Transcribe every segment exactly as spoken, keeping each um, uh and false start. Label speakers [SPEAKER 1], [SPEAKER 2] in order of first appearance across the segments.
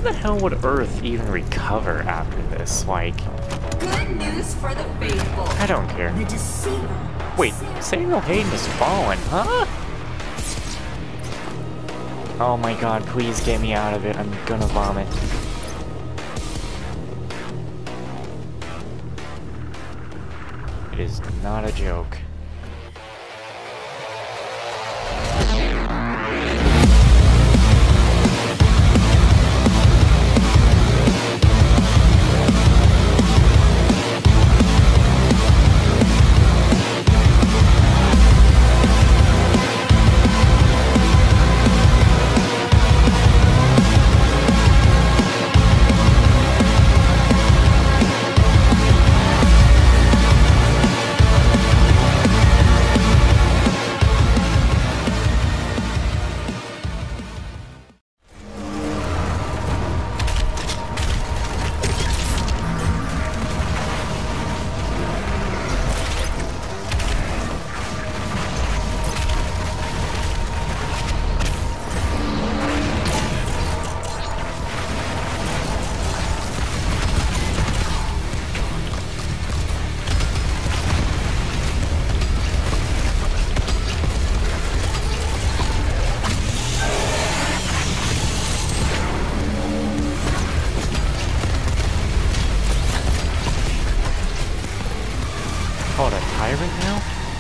[SPEAKER 1] the hell would Earth even recover after this? Like,
[SPEAKER 2] Good news for the faithful.
[SPEAKER 1] I don't care.
[SPEAKER 2] The deceiver.
[SPEAKER 1] Wait, Samuel Hayden is fallen, huh? Oh my god, please get me out of it. I'm gonna vomit. It is not a joke. Called a tyrant now?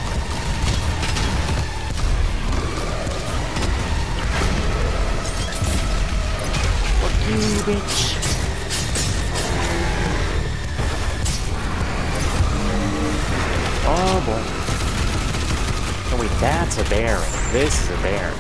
[SPEAKER 1] Fuck you, bitch. Oh boy. Oh wait, that's a Baron. This is a Baron.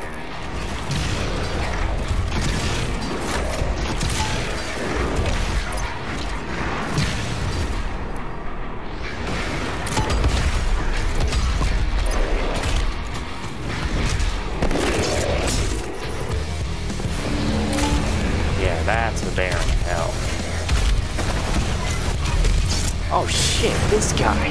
[SPEAKER 1] That's the Baron of Hell. Oh shit, this guy.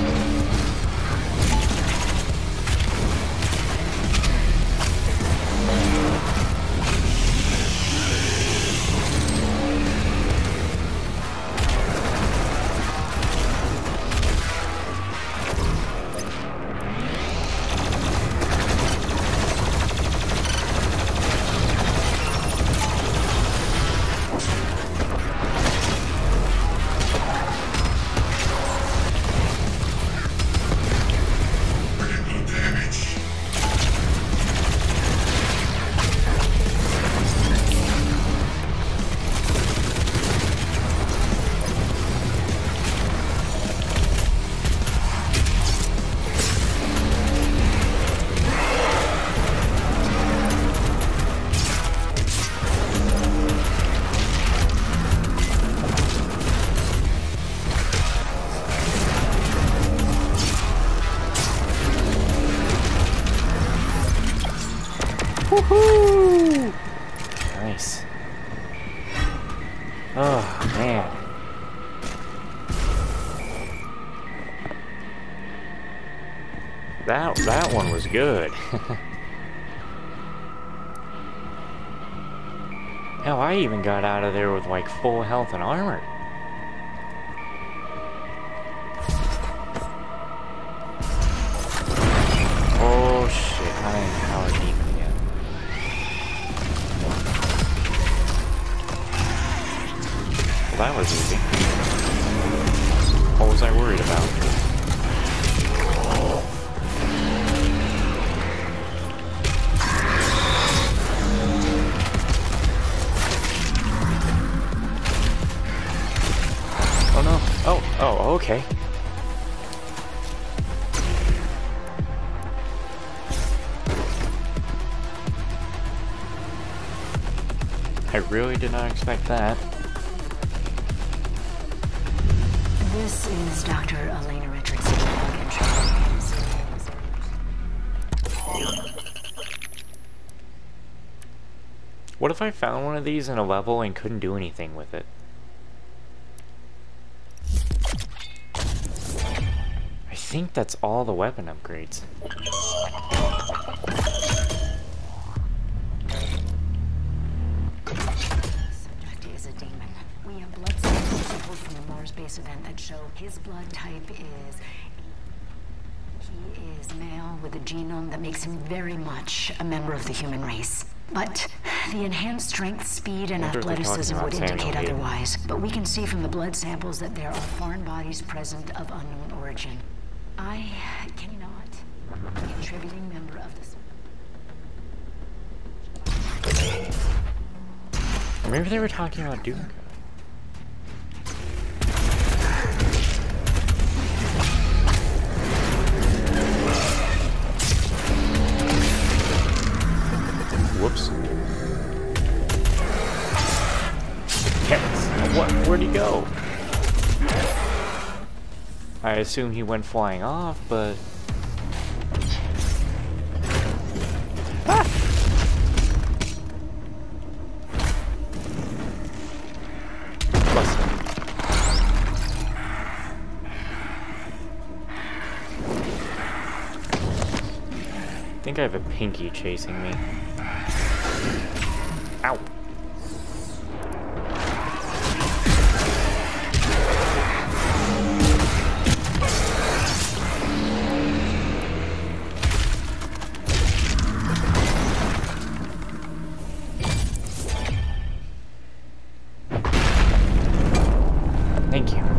[SPEAKER 1] Woohoo! Nice. Oh, man. That, that one was good. Hell, I even got out of there with like full health and armor. Oh shit, I am power deep again. Well, that was easy. What was I worried about? Oh no. Oh, oh, okay. I really did not expect that.
[SPEAKER 3] This is Doctor Elena Richardson.
[SPEAKER 1] What if I found one of these in a level and couldn't do anything with it? I think that's all the weapon upgrades.
[SPEAKER 3] Subject is a demon. We have blood samples sampled from the Mars base event that show his blood type is... He is male with a genome that makes him very much a member of the human race. But the enhanced strength, speed, and athleticism would indicate otherwise. But we can see from the blood samples that there are foreign bodies present of unknown origin. I cannot be a contributing member of this.
[SPEAKER 1] Maybe they were talking about Doom. Whoops. Yes. What? Where'd he go? I assume he went flying off, but... Ah! I think I have a pinky chasing me. Ow. Thank you.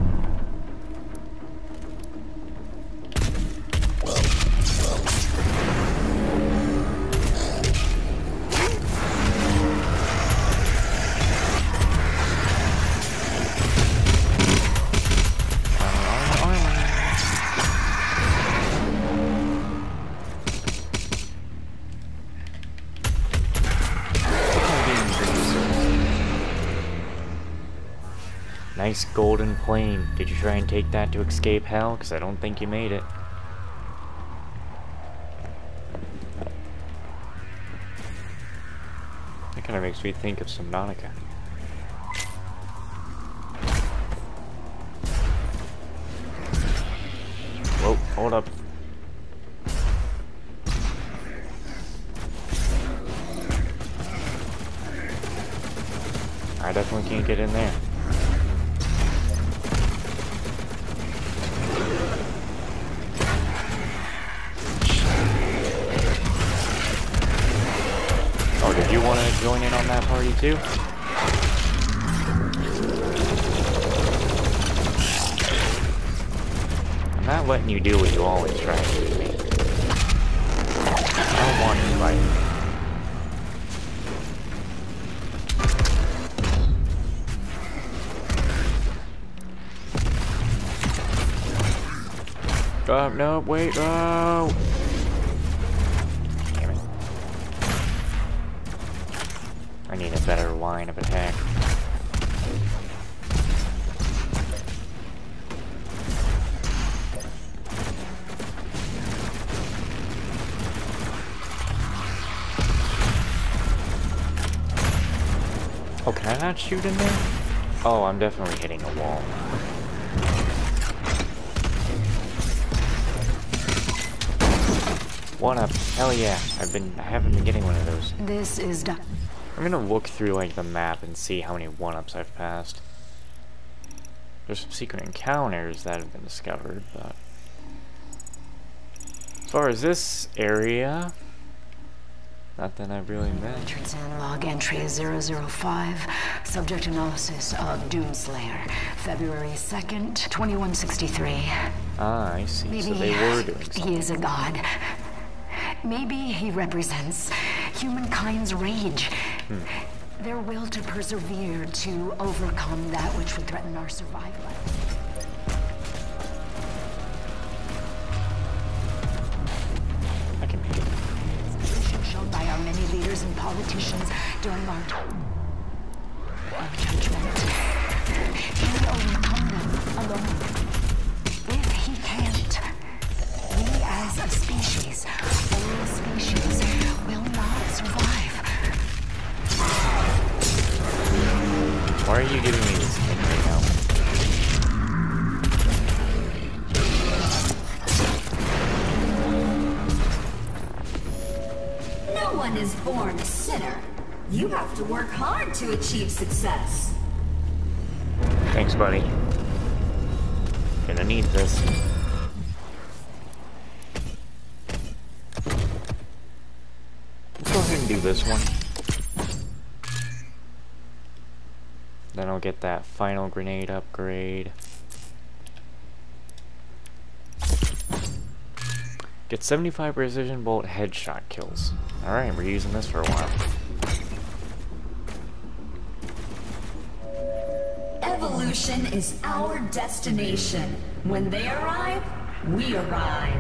[SPEAKER 1] Nice golden plane. Did you try and take that to escape hell? Because I don't think you made it. That kind of makes me think of Subnautica. Whoa, hold up. I definitely can't get in there. Did you want to join in on that party too? I'm not letting you do what you always try to do to me. I don't want you fighting me. Oh, no, wait, oh! I need a better line of attack. Oh, can I not shoot in there? Oh, I'm definitely hitting a wall. One up. Hell yeah. I've been I haven't been getting one of those.
[SPEAKER 3] This is Doc.
[SPEAKER 1] I'm gonna look through like the map and see how many one-ups I've passed. There's some secret encounters that have been discovered, but as far as this area, nothing I've really met.
[SPEAKER 3] Richardson, log entry zero zero five, subject analysis of Doomslayer, February second, twenty-one sixty-three.
[SPEAKER 1] Ah, I see.
[SPEAKER 3] Maybe
[SPEAKER 1] so they were doing something.
[SPEAKER 3] He is a god. Maybe he represents humankind's rage. Hmm. Their will to persevere, to overcome that which would threaten our survival.
[SPEAKER 1] I can make it.
[SPEAKER 3] Shown by our many leaders and politicians during our of judgment. He will overcome them alone. If he can't, we as a species, all species, will not survive.
[SPEAKER 1] Why are you giving me this thing right now?
[SPEAKER 2] No one is born a sinner. You have to work hard to achieve success.
[SPEAKER 1] Thanks, buddy. Gonna need this. Let's go ahead and do this one. Then I'll get that final grenade upgrade. Get seventy-five precision bolt headshot kills. Alright, we're using this for a while.
[SPEAKER 2] Evolution is our destination. When they arrive, we arrive.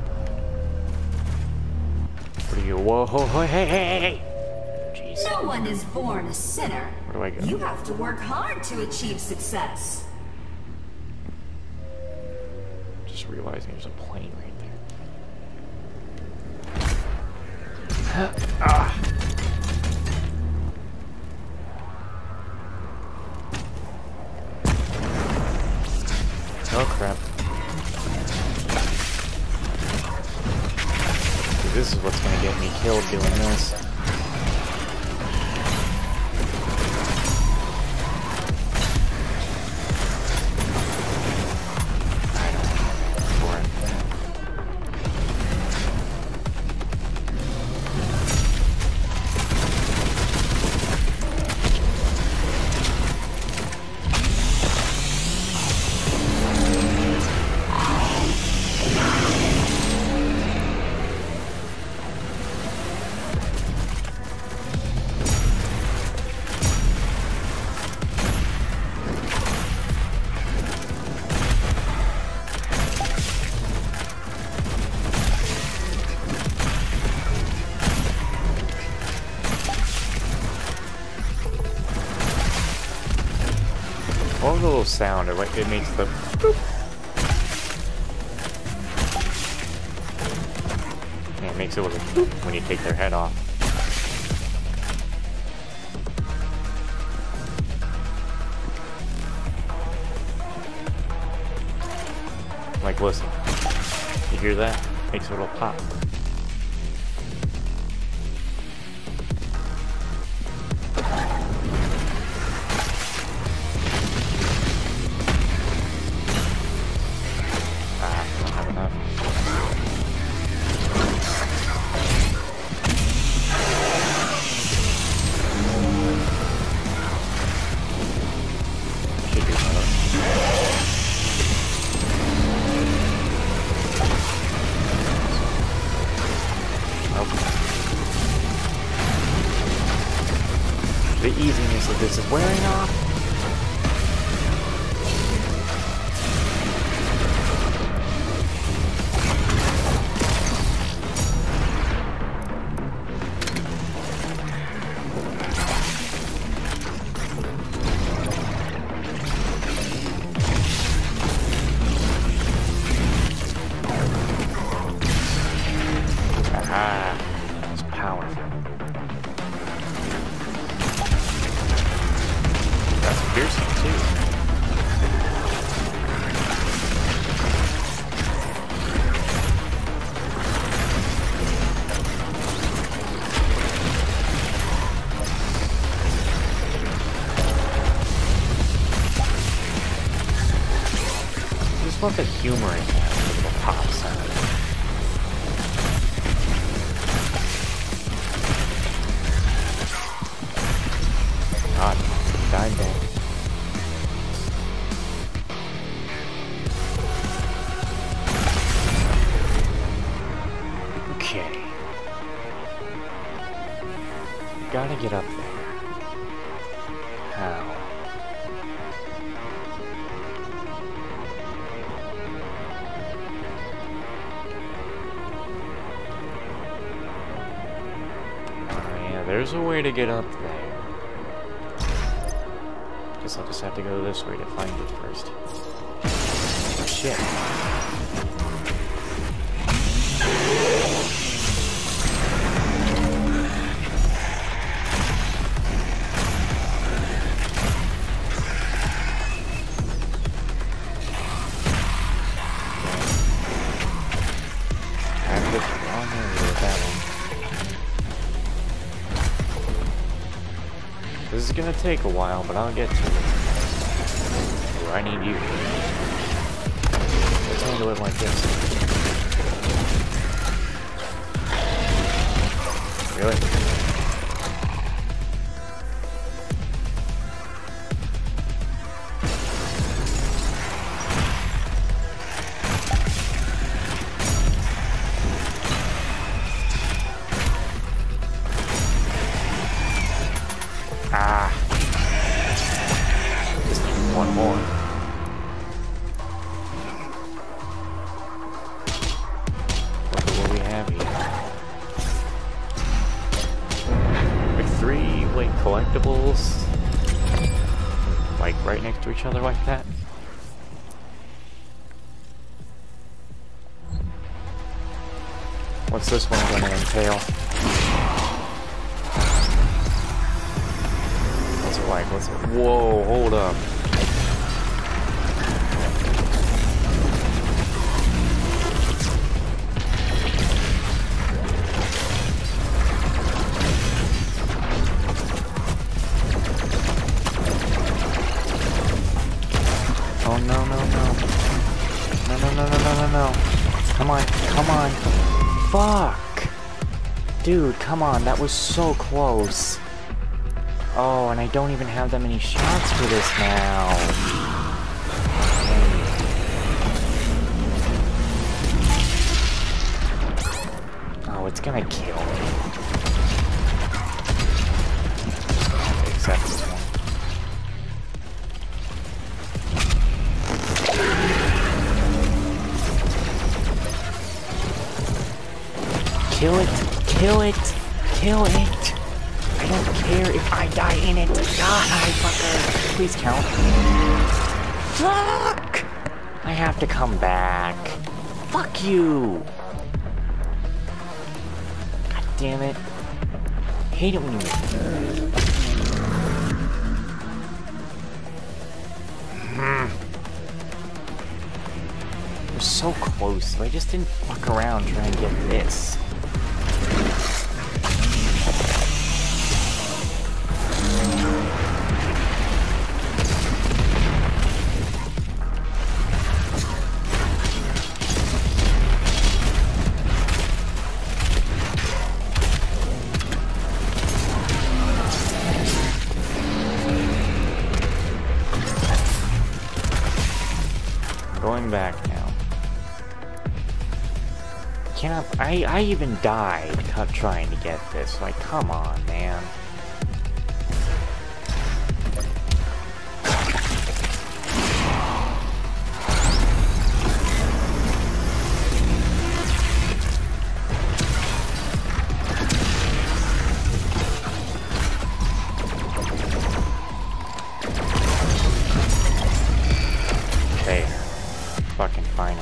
[SPEAKER 1] What are you? Whoa, ho, ho, hey, hey, hey, hey! Jeez.
[SPEAKER 2] No one is born a sinner.
[SPEAKER 1] Where do I go?
[SPEAKER 2] You have to work hard to achieve success.
[SPEAKER 1] Just realizing there's a plane right there. Ah. Oh crap. This is what's gonna get me killed doing this. What was the little sound? It, like, it makes the boop. Yeah, it makes it look like boop when you take their head off. Like, listen. You hear that? Makes a little pop. The easiness of this is wearing off. Aha, that's powerful. Piercing too. I just love the humor in that little pop sound. God, died there. Okay. Gotta get up there. How? Oh yeah, there's a way to get up there. Guess I'll just have to go this way to find it first. Shit. gonna take a while, but I'll get to it. Ooh, I need you. Let's handle it like this. Really? Ah. Just need one more. Look at what we have here. Like three, like, collectibles. Like, right next to each other like that. What's this one gonna entail? Like, what's it? Whoa, hold up. Oh, no, no, no. No, no, no, no, no, no, no. Come on, come on. Fuck. Dude, come on, that was so close. Oh, and I don't even have that many shots for this now. Oh, it's gonna kill me. Except this one. Kill it! Kill it! Kill it! I don't care if I die in it. Die, fucker. Please count. Fuck! I have to come back. Fuck you. God damn it. I hate it when you mm. We're so close. I just didn't fuck around trying to get this. Going back now. Cannot. I I even died trying to get this. Like, come on, man. Fucking finally.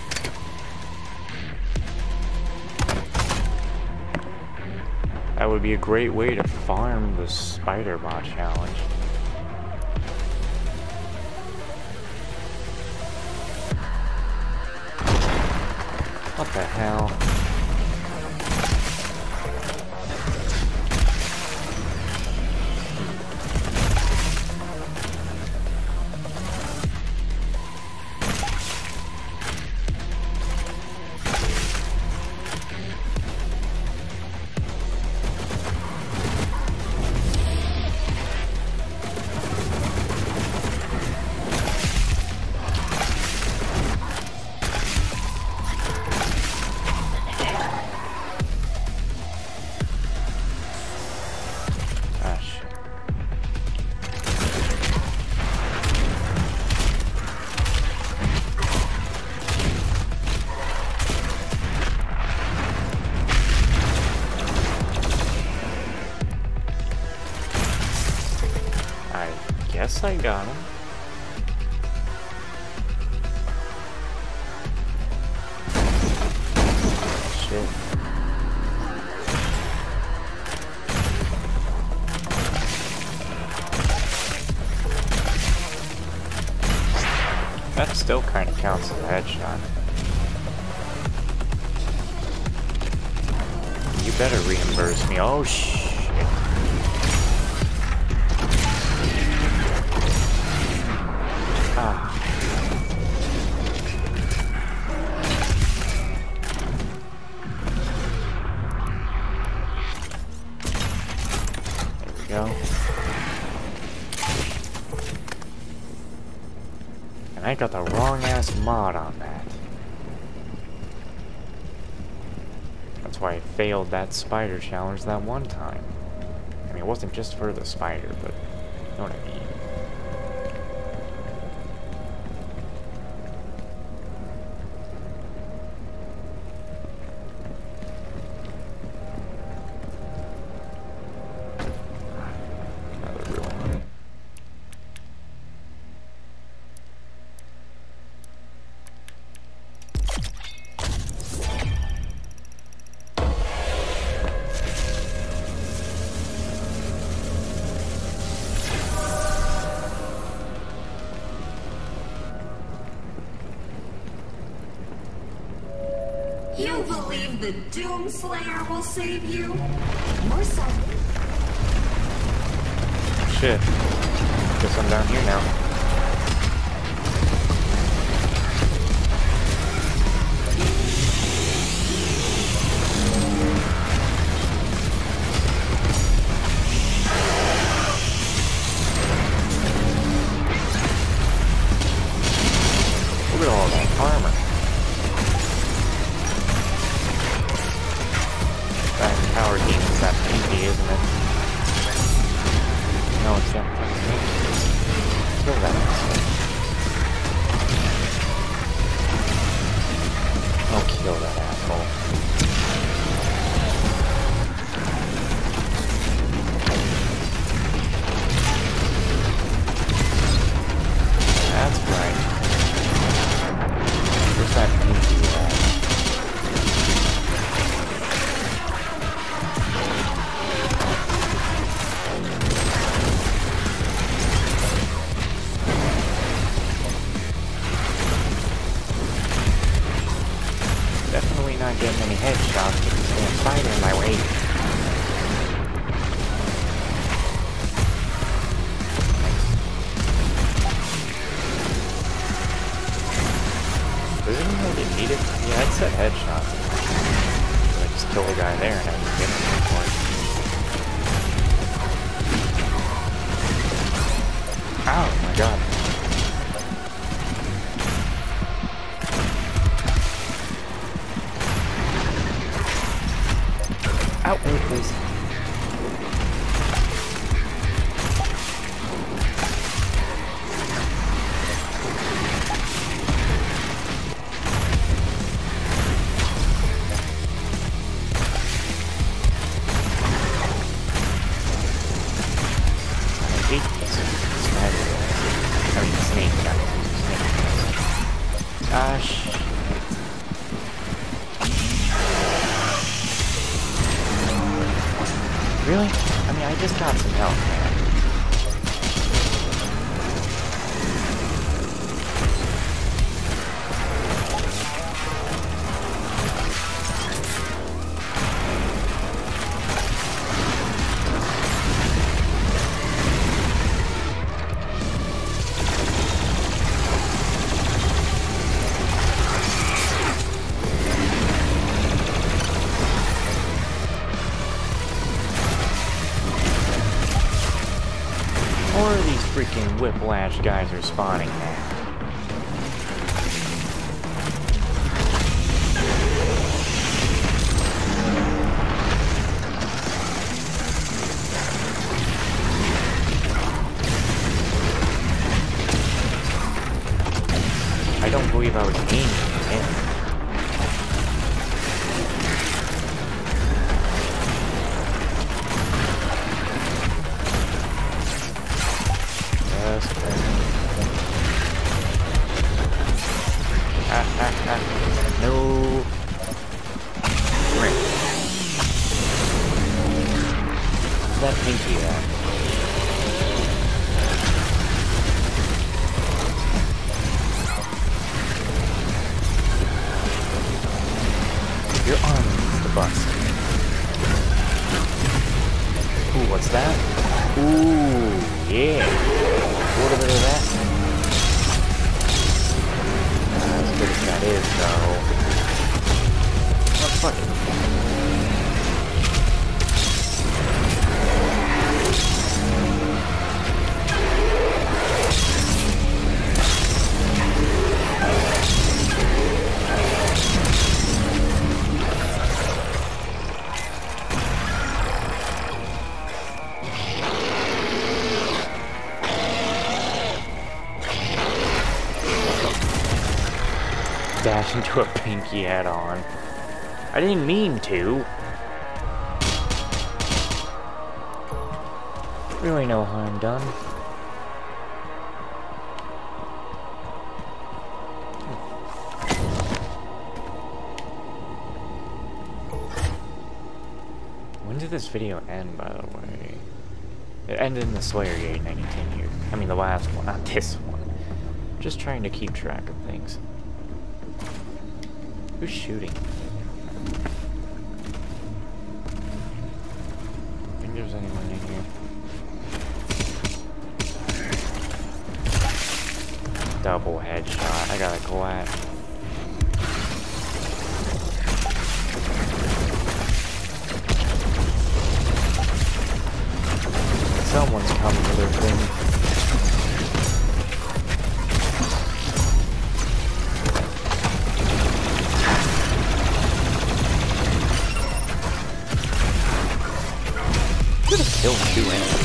[SPEAKER 1] That would be a great way to farm the spider bot challenge. What the hell? Guess I got him. Shit. That still kind of counts as a headshot. You better reimburse me. Oh shit. And I got the wrong ass mod on that. That's why I failed that spider challenge that one time. I mean, it wasn't just for the spider, but you know what I mean.
[SPEAKER 2] You believe the Doomslayer will save you? More so.
[SPEAKER 1] Shit. Guess I'm down here now. Look at all that armor. That tower game is that pinky, isn't it? No, it's that fucking kill that asshole. I'll kill that asshole. That's right. Where's that pinky at? Definitely not getting any headshots with this damn spider in my way. Does it even really need it? Yeah, it said headshots. I just kill the guy there and I didn't get anything for it. Oh my god. Out, move, please. I hate this spider. I mean, snake guys. Snake guys. Gosh. Really? I mean, I just got some help, man. Or these freaking whiplash guys are spawning now. I don't believe I was aiming at him. Ah, ah, ah. No. Right. Where's that pinky at? Your arm needs to bust. Ooh, what's that? Ooh, yeah. A little bit of dash into a pinky head on. I didn't mean to. Really no harm done. When did this video end, by the way? It ended in the Slayer Gate, and I continued. I mean, the last one, not this one. Just trying to keep track of things. Who's shooting? I think there's anyone in here. Double headshot. I got a glad. Someone's coming to their thing. Could have killed two enemies.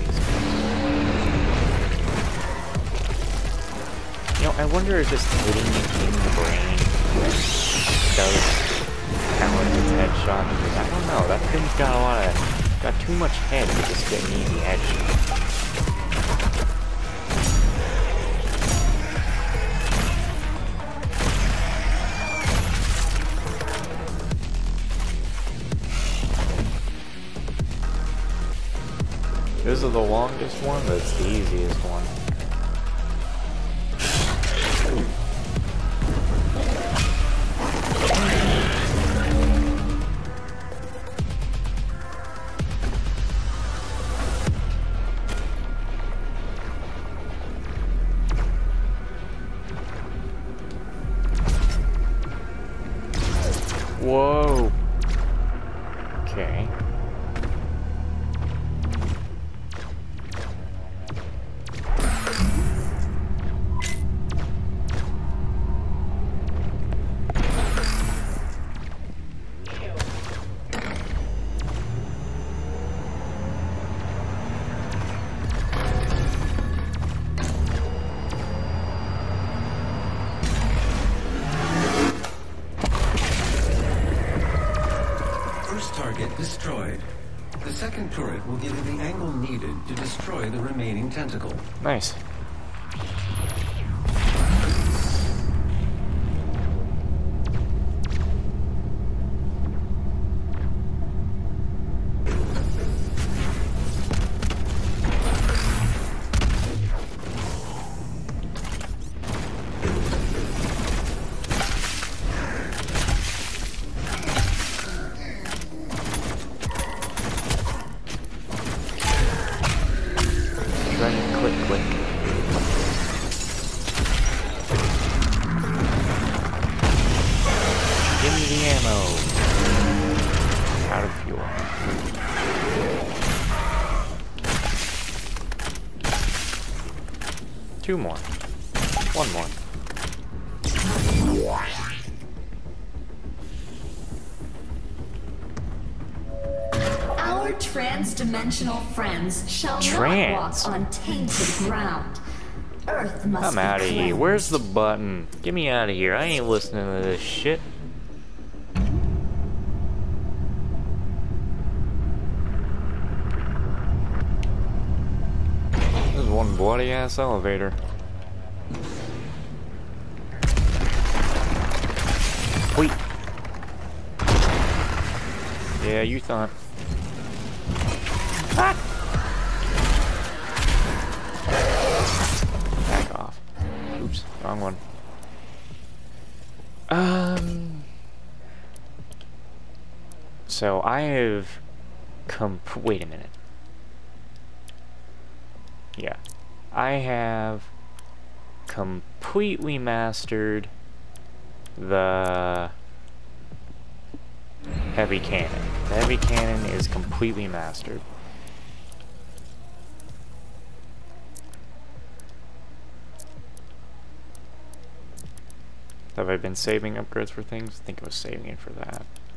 [SPEAKER 1] You know, I wonder if just hitting in the brain does count as a headshot, because I don't know, that thing's got a lot of, got too much head to just get an easy headshot. This is the longest one, but it's the easiest one. Whoa. Okay.
[SPEAKER 4] Target destroyed. The second turret will give you the angle needed to destroy the remaining tentacle.
[SPEAKER 1] Nice. Two more. One more.
[SPEAKER 2] Our trans-dimensional friends shall
[SPEAKER 1] Trans.
[SPEAKER 2] not walk on tainted ground. Earth must
[SPEAKER 1] I'm
[SPEAKER 2] be
[SPEAKER 1] out of here.
[SPEAKER 2] cleansed.
[SPEAKER 1] Where's the button? Get me out of here. I ain't listening to this shit. This is one bloody ass elevator. Wait. Yeah, you thought. Ah! Back off. Oops, wrong one. Um. So I have come. Wait a minute. Yeah, I have completely mastered the heavy cannon. The heavy cannon is completely mastered. Have I been saving upgrades for things? I think I was saving it for that.